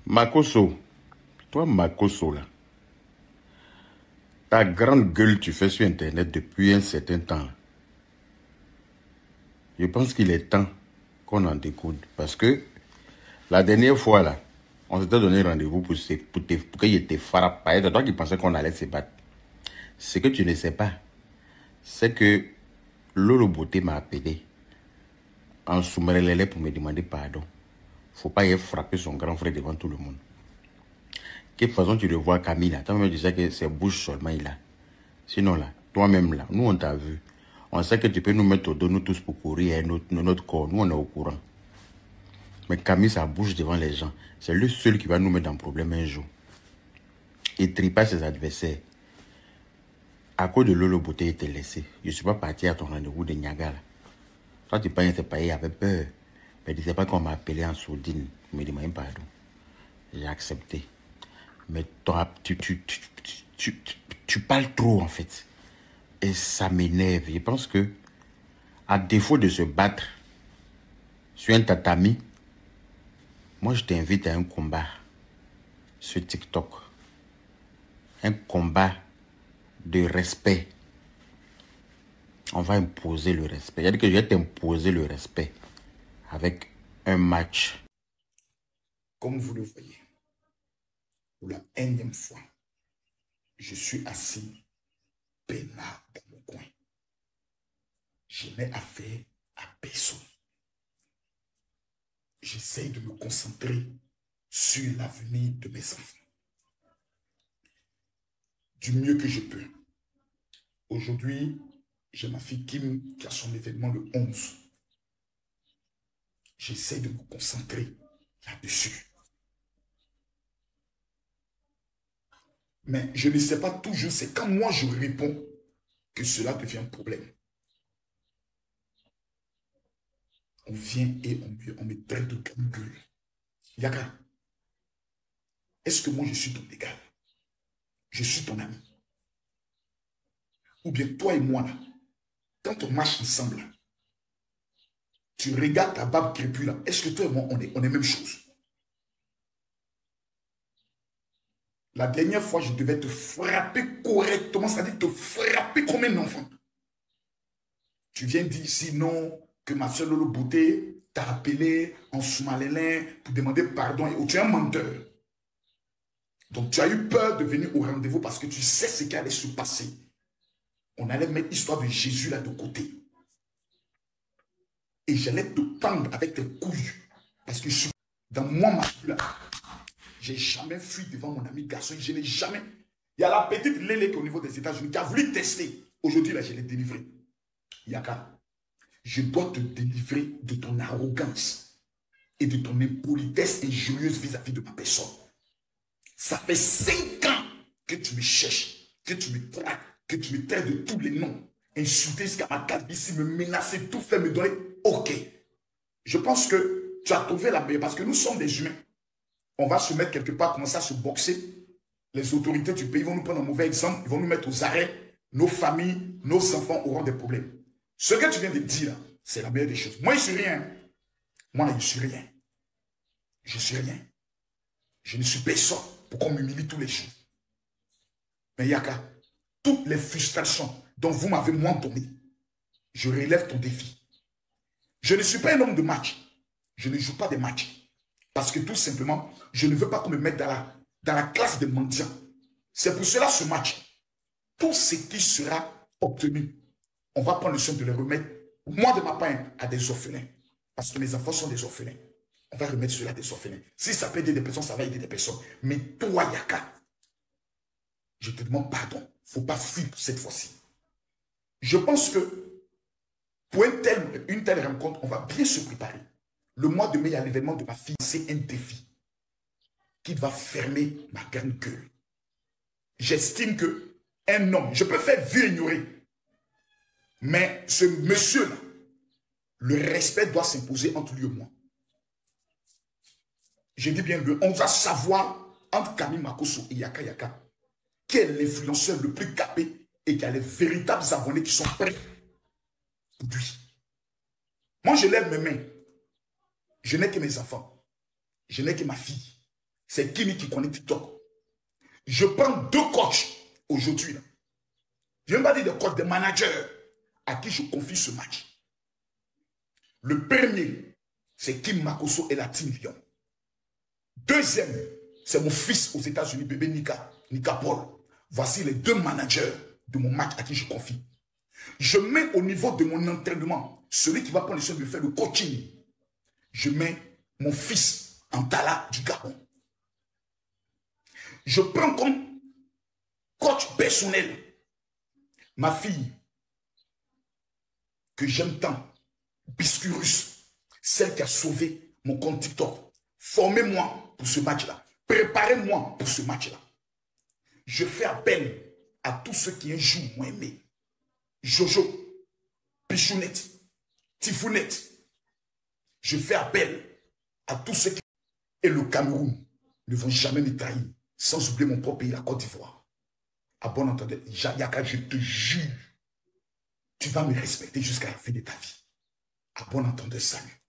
Makoso, toi Makoso là, ta grande gueule tu fais sur internet depuis un certain temps. Je pense qu'il est temps qu'on en découde. Parce que la dernière fois là, on s'était donné rendez-vous pour qu'il te frappe. C'est toi qui pensais qu'on allait se battre. Ce que tu ne sais pas, c'est que Lolo Beauté m'a appelé en soumerélélé pour me demander pardon. Faut pas y frapper son grand frère devant tout le monde. Quelle façon tu le vois Camille là? Toi-même tu sais que c'est bouche seulement il a. Sinon là, toi-même là, nous on t'a vu. On sait que tu peux nous mettre au dos, nous tous pour courir, notre corps. Nous on est au courant. Mais Camille, ça bouge devant les gens. C'est le seul qui va nous mettre dans le problème un jour. Il tripa ses adversaires. À cause de Lolo Beauté, il t'a laissé. Je ne suis pas parti à ton rendez-vous de Niaga là. Toi, tu penses que il avait peur. Mais tu ne sais pas qu'on m'a appelé en sourdine. Je me demande pardon. J'ai accepté. Mais toi, tu parles trop en fait. Et ça m'énerve. Je pense que, à défaut de se battre sur un tatami, moi je t'invite à un combat sur TikTok. Un combat de respect. On va imposer le respect. C'est-à-dire que je vais t'imposer le respect avec un match. Comme vous le voyez, pour la énième fois, je suis assis peinard dans mon coin. Je n'ai affaire à personne. J'essaie de me concentrer sur l'avenir de mes enfants. Du mieux que je peux. Aujourd'hui, j'ai ma fille Kim qui a son événement le 11. J'essaie de me concentrer là-dessus. Mais je ne sais pas toujours, c'est quand moi je réponds que cela devient un problème. On vient et on me traite de grande gueule. Yaka, est-ce que moi je suis ton égal? Je suis ton ami. Ou bien toi et moi là, quand on marche ensemble là, tu regardes ta barbe crépue là, est-ce que toi et moi on est même chose? La dernière fois, je devais te frapper correctement, c'est-à-dire te frapper comme un enfant. Tu viens dire ici non, que ma soeur Lolo Beauté t'a appelé en soumalélin pour demander pardon. Et tu es un menteur. Donc tu as eu peur de venir au rendez-vous parce que tu sais ce qui allait se passer. On allait mettre l'histoire de Jésus là de côté. Et j'allais te pendre avec tes couilles. Parce que je suis dans moi, ma fille là. J'ai jamais fui devant mon ami garçon. Je n'ai jamais. Il y a la petite Lélé qui est au niveau des États-Unis qui a voulu tester. Aujourd'hui, là, je l'ai délivré. Yaka, je dois te délivrer de ton arrogance et de ton impolitesse injurieuse vis-à-vis de ma personne. Ça fait 5 ans que tu me cherches, que tu me traques, que tu me traites de tous les noms. Insulter jusqu'à ma calvitie, me menacer, tout faire, me donner. Ok. Je pense que tu as trouvé la meilleure parce que nous sommes des humains. On va se mettre quelque part, commencer à se boxer. Les autorités du pays vont nous prendre un mauvais exemple. Ils vont nous mettre aux arrêts. Nos familles, nos enfants auront des problèmes. Ce que tu viens de dire, c'est la meilleure des choses. Moi, je ne suis rien. Moi, je ne suis rien. Je ne suis rien. Je ne suis personne pour qu'on m'humilie tous les jours. Mais Yaka, toutes les frustrations dont vous m'avez moins donné, je relève ton défi. Je ne suis pas un homme de match. Je ne joue pas des matchs. Parce que tout simplement, je ne veux pas qu'on me mette dans la classe des mendiants. C'est pour cela ce match. Tout ce qui sera obtenu, on va prendre le soin de le remettre, moi de ma part, à des orphelins. Parce que mes enfants sont des orphelins. On va remettre cela à des orphelins. Si ça peut aider des personnes, ça va aider des personnes. Mais toi, Yaka, je te demande pardon. Il ne faut pas fuir cette fois-ci. Je pense que pour une telle rencontre, on va bien se préparer. Le mois de mai, il y a l'événement de ma fille. C'est un défi qui va fermer ma grande gueule. J'estime qu'un homme, je peux faire vieux ignorer, mais ce monsieur-là, le respect doit s'imposer entre lui et moi. Je dis bien, on va savoir entre Camille Makoso et Yaka Yaka qui est l'influenceur le plus capé et qui a les véritables abonnés qui sont prêts pour lui. Moi, je lève mes mains. Je n'ai que mes enfants. Je n'ai que ma fille. C'est Kimi qui connaît TikTok. Je prends 2 coachs aujourd'hui. Je ne vais pas dire des coachs, des managers à qui je confie ce match. Le premier, c'est Kim Makosso et la Team Lyon. Deuxième, c'est mon fils aux États-Unis, bébé Nika Paul. Voici les 2 managers de mon match à qui je confie. Je mets au niveau de mon entraînement, celui qui va prendre le soin de faire le coaching. Je mets mon fils Antala du Gabon. Je prends comme coach personnel ma fille que j'aime tant, Biscurus, celle qui a sauvé mon compte TikTok. Formez-moi pour ce match-là. Préparez-moi pour ce match-là. Je fais appel à tous ceux qui un jour m'ont aimé. Jojo, Pichounette, Tifounette. Je fais appel à tous ceux qui... Et le Cameroun ne vont jamais me trahir, sans oublier mon propre pays, la Côte d'Ivoire. À bon entendeur, Yaka, je te jure, tu vas me respecter jusqu'à la fin de ta vie. À bon entendeur, salut.